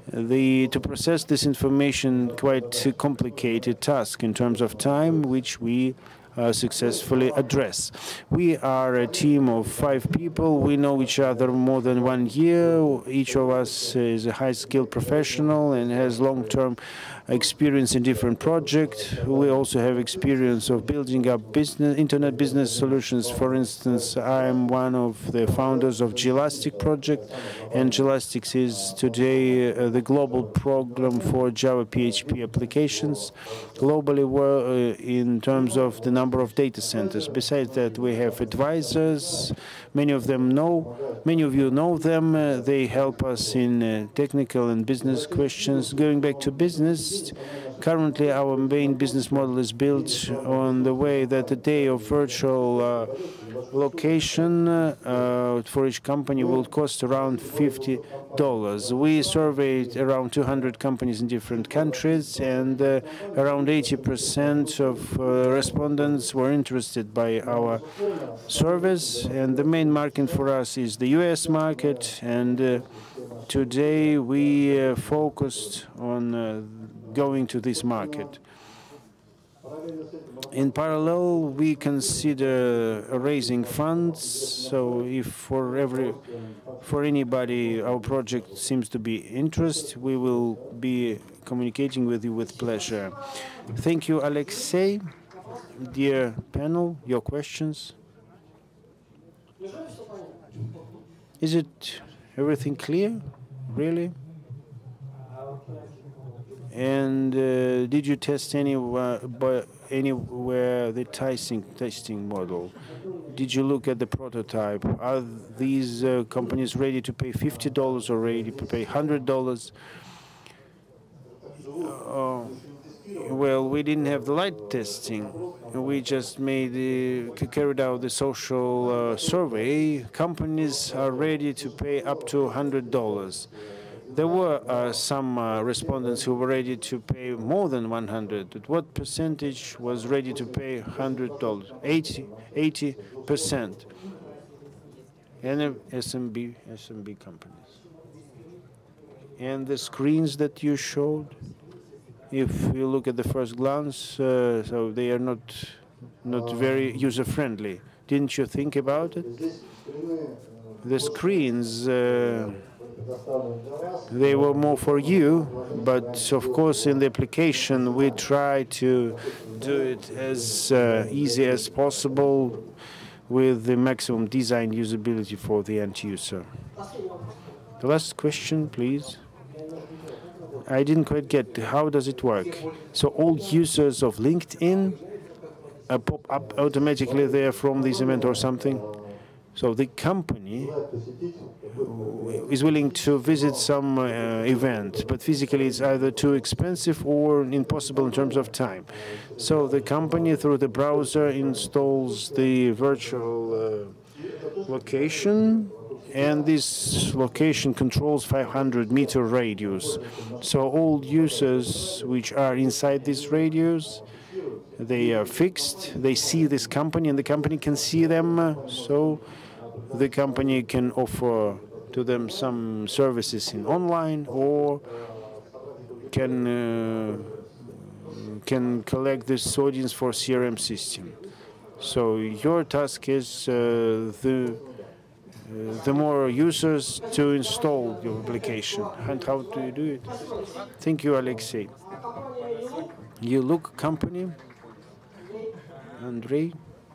to process this information, quite a complicated task in terms of time, which we successfully address. We are a team of 5 people. We know each other more than 1 year. Each of us is a high-skilled professional and has long-term experience in different projects. We also have experience of building up internet business solutions. For instance, I am one of the founders of Gelastic project, and Gelastic is today the global program for Java PHP applications globally, in terms of the number of data centers. Besides that, we have advisors. Many of you know them. They help us in technical and business questions. Going back to business, currently our main business model is built on the way that a day of virtual location for each company will cost around $50. We surveyed around 200 companies in different countries, and around 80% of respondents were interested by our service. And the main market for us is the US market, and today we focused on going to this market. In parallel, we consider raising funds. So if for anybody our project seems to be interest, we will be communicating with you with pleasure. Thank you, Alexei. Dear panel, your questions? Is it everything clear? Really? And did you test anywhere the testing model? Did you look at the prototype? Are these companies ready to pay $50 or ready to pay $100? Well, we didn't have the light testing. We just carried out the social survey. Companies are ready to pay up to $100. There were some respondents who were ready to pay more than 100. But what percentage was ready to pay $100? 80%. And SMB companies. And the screens that you showed, if you look at the first glance, so they are not very user-friendly. Didn't you think about it? The screens, they were more for you, but of course in the application we try to do it as easy as possible with the maximum design usability for the end user. The last question, please. I didn't quite get how does it work. So all users of LinkedIn pop up automatically there from this event or something? So the company is willing to visit some event, but physically it's either too expensive or impossible in terms of time. So the company, through the browser, installs the virtual location, and this location controls 500-meter radius. So all users which are inside this radius, they are fixed, they see this company, and the company can see them, so the company can offer to them some services in online or can collect this audience for CRM system. So your task is the more users to install your application. And how do you do it? Thank you, Alexei. You look company, Andrei.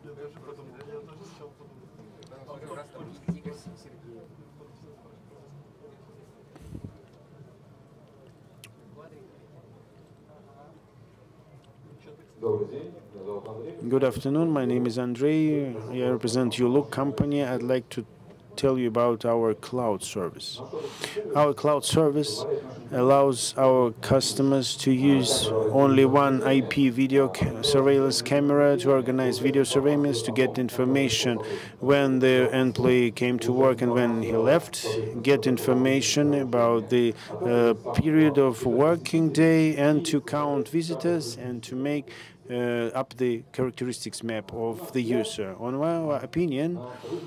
Good afternoon. My name is Andrei. I represent YouLook company. I'd like to tell you about our cloud service. Our cloud service allows our customers to use only one IP video surveillance camera to organize video surveillance, to get information when the employee came to work and when he left, get information about the period of working day, and to count visitors and to make up the characteristics map of the user. On our opinion,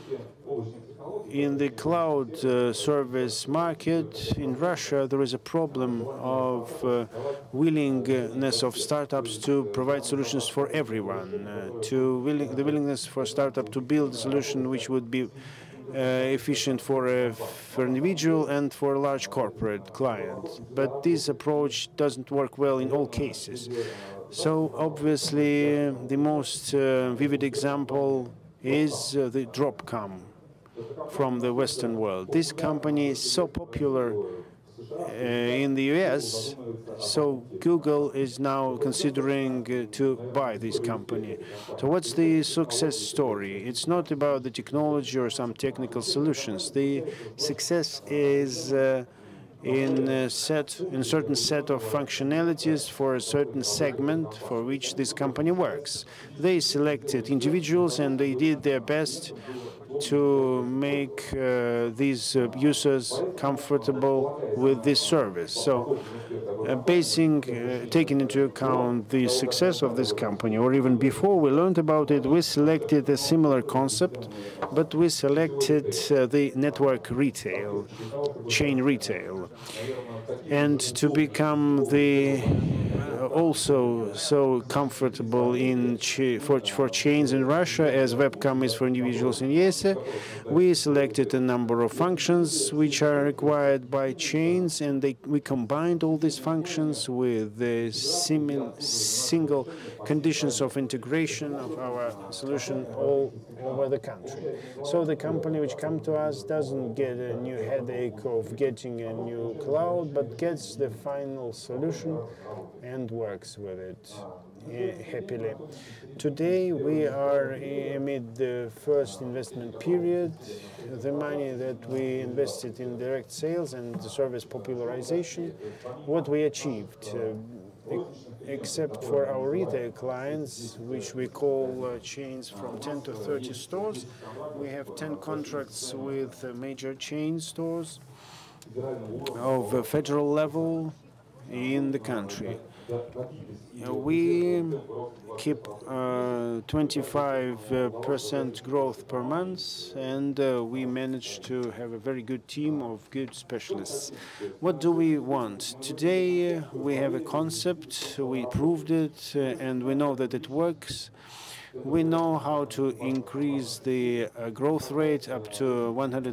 in the cloud service market in Russia, there is a problem of willingness of startups to provide solutions for everyone, the willingness for startup to build a solution which would be efficient for an individual and for a large corporate client. But this approach doesn't work well in all cases. So obviously, the most vivid example is the Dropcom from the Western world. This company is so popular in the US, so Google is now considering to buy this company. So what's the success story? It's not about the technology or some technical solutions. The success is in a certain set of functionalities for a certain segment for which this company works. They selected individuals and they did their best to make these users comfortable with this service. So taking into account the success of this company, or even before we learned about it, we selected a similar concept, but we selected the network retail, chain retail. And to become the also so comfortable for chains in Russia as webcam is for individuals in IESE. We selected a number of functions which are required by chains, and we combined all these functions with the single conditions of integration of our solution all over the country. So the company which come to us doesn't get a new headache of getting a new cloud, but gets the final solution and works with it happily. Today we are amid the first investment period. The money that we invested in direct sales and the service popularization, what we achieved, except for our retail clients, which we call chains from 10 to 30 stores. We have 10 contracts with major chain stores of a federal level in the country. We keep 25% growth per month, and we manage to have a very good team of good specialists. What do we want? Today we have a concept, we proved it, and we know that it works. We know how to increase the growth rate up to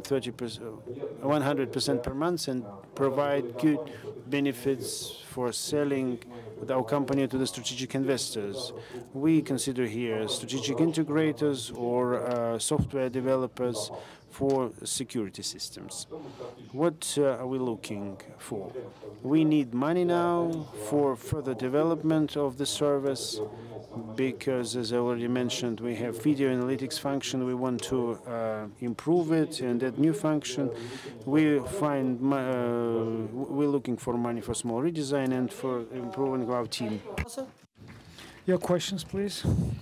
100% per month and provide good benefits for selling our company to the strategic investors. We consider here strategic integrators or software developers for security systems. What are we looking for? We need money now for further development of the service, because, as I already mentioned, we have video analytics function. We want to improve it, and that new function, we're looking for money for small redesign and for improving our team. Your questions, please.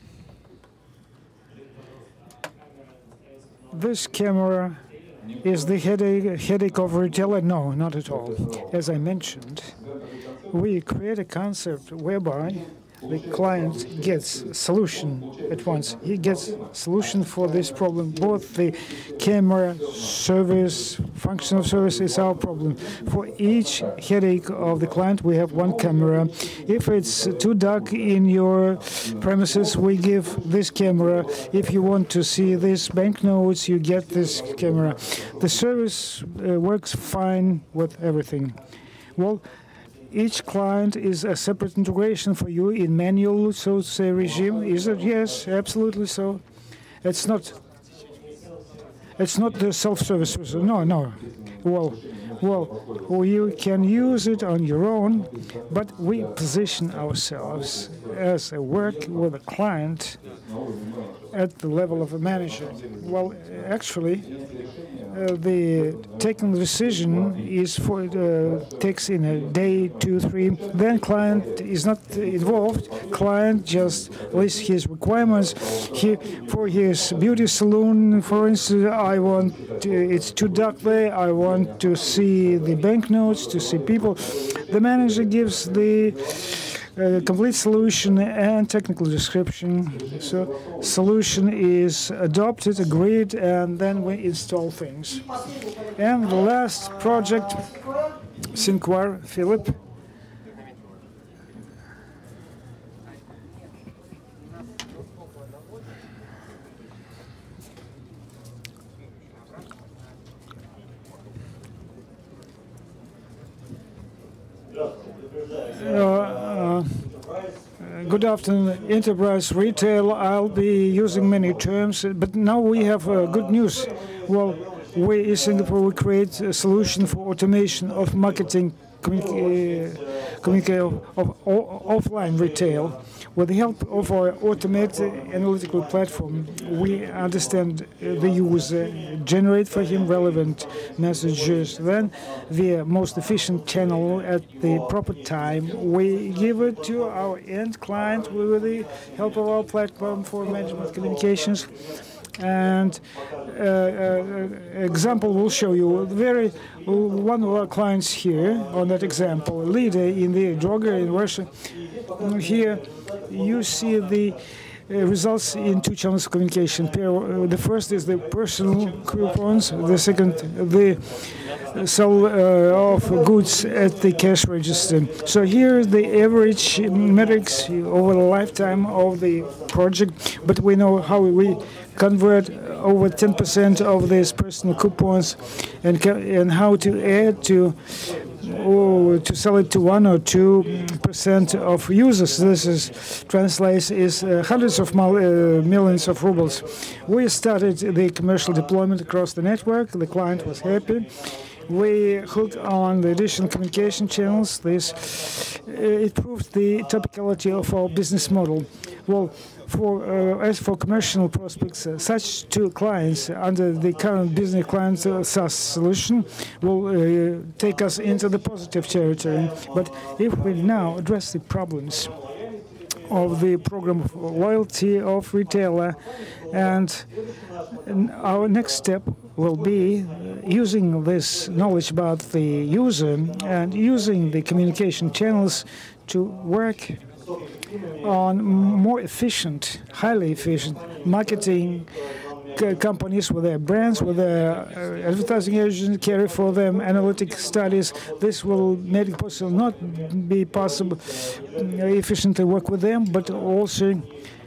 This camera is the headache of retailer? No, not at all. As I mentioned, we create a concept whereby the client gets a solution at once. He gets a solution for this problem. Both the camera service, function of service is our problem. For each headache of the client, we have one camera. If it's too dark in your premises, we give this camera. If you want to see these banknotes, you get this camera. The service works fine with everything. Well, each client is a separate integration for you in manual, so to say, regime. Is it? Yes, absolutely so. It's not the self-service. No. Well, you can use it on your own, but we position ourselves as a work with a client at the level of a manager. Well, actually, the taking the decision is takes in a day, 2, 3. Then client is not involved. Client just lists his requirements. For his beauty salon, for instance, it's too dark there. I want to see the banknotes, to see people. The manager gives the complete solution and technical description. So solution is adopted, agreed, and then we install things. And the last project, Synquar, Philip. Good afternoon, enterprise retail. I'll be using many terms, but now we have good news. Well, we in Singapore we create a solution for automation of marketing offline retail. With the help of our automated analytical platform, we understand the user, generate for him relevant messages. Then, the most efficient channel at the proper time, we give it to our end client with the help of our platform for management communications. And example will show you one of our clients here on that example, a leader in the drogery in Russia. Here you see the results in two channels of communication. The first is the personal coupons, the second, the sale of goods at the cash register. So here is the average metrics over the lifetime of the project, but we know how we convert over 10% of these personal coupons and how to add to sell it to 1 or 2% of users. This translates is hundreds of millions of rubles. We started the commercial deployment across the network. The client was happy. We hooked on the additional communication channels. It proved the topicality of our business model. Well, as for commercial prospects, such two clients under the current business client SaaS solution will take us into the positive territory. But if we now address the problems of the program of loyalty of retailer, and our next step will be using this knowledge about the user and using the communication channels to work on more efficient, highly efficient marketing companies with their brands, with their advertising agents, carry for them analytic studies. This will make it possible not be possible efficiently work with them, but also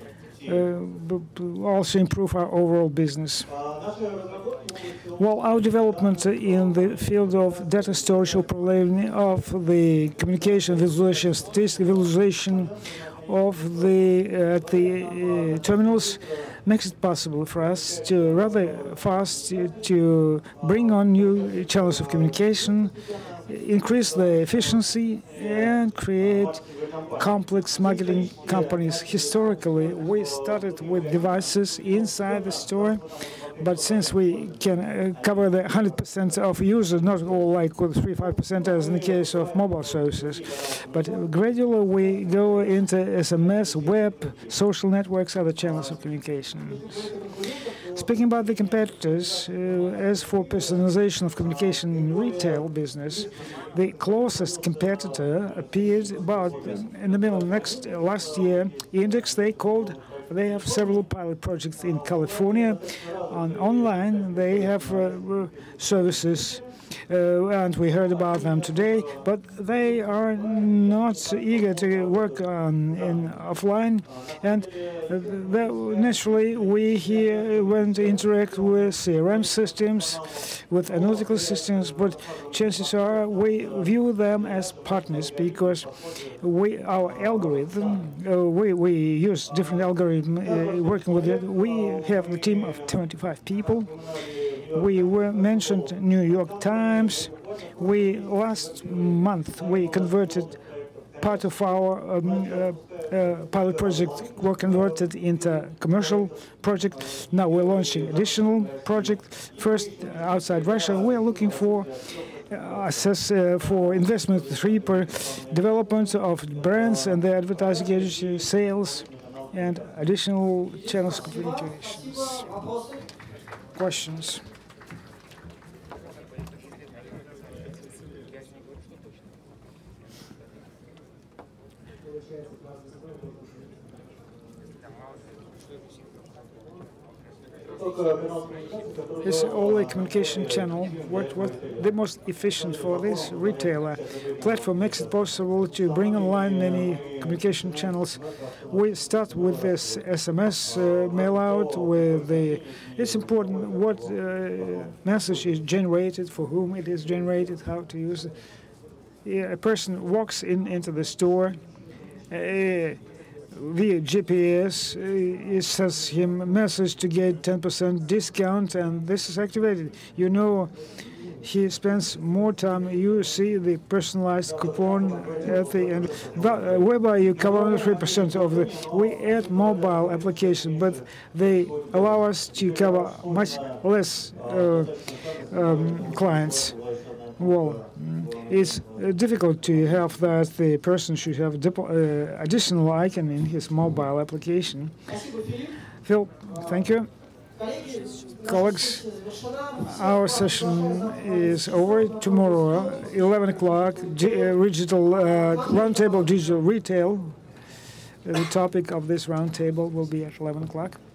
improve our overall business. Well, our development in the field of data storage, overlaying of the communication, visualization, statistical visualization of the terminals makes it possible for us to rather fast to bring on new channels of communication, increase the efficiency, and create complex marketing companies. Historically, we started with devices inside the store, but since we can cover the 100% of users, not all like with 3-5% as in the case of mobile services, but gradually we go into SMS, web, social networks, other channels of communication. Speaking about the competitors, as for personalization of communication in retail business, the closest competitor appeared about in the middle of last year. Index, they have several pilot projects in California. Online, they have services, and we heard about them today, but they are not eager to work in offline. And naturally, we here want to interact with CRM systems, with analytical systems, but chances are we view them as partners because our algorithm, we use different algorithms working with it. We have a team of 25 people. We were mentioned New York Times. Last month we converted part of our pilot project were converted into commercial project. Now we're launching additional project. First, outside Russia, we're looking for for investment development of brands and the advertising agency, sales, and additional channels of communications. Questions? Is all a communication channel? What the most efficient for this retailer platform makes it possible to bring online many communication channels. We start with this SMS mail out. It's important what message is generated, for whom it is generated, how to use it. Yeah, a person walks into the store. Via GPS, it sends him a message to get 10% discount, and this is activated. You know, he spends more time. You see the personalized coupon at the end, whereby you cover 3% of the. We add mobile application, but they allow us to cover much less clients. Well, it's difficult to have that the person should have additional icon in his mobile application. Phil, thank you. Colleagues, our session is over. Tomorrow, 11 o'clock, Roundtable Digital Retail. The topic of this roundtable will be at 11 o'clock.